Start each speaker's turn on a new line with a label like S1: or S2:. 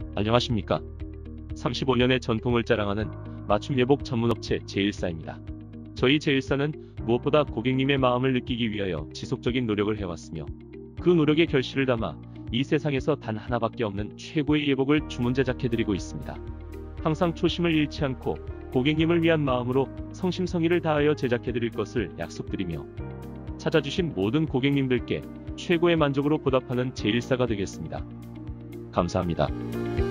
S1: 안녕하십니까? 35년의 전통을 자랑하는 맞춤 예복 전문업체 제일사입니다. 저희 제일사는 무엇보다 고객님의 마음을 느끼기 위하여 지속적인 노력을 해왔으며 그 노력의 결실을 담아 이 세상에서 단 하나밖에 없는 최고의 예복을 주문 제작해드리고 있습니다. 항상 초심을 잃지 않고 고객님을 위한 마음으로 성심성의를 다하여 제작해드릴 것을 약속드리며 찾아주신 모든 고객님들께 최고의 만족으로 보답하는 제일사가 되겠습니다. 감사합니다.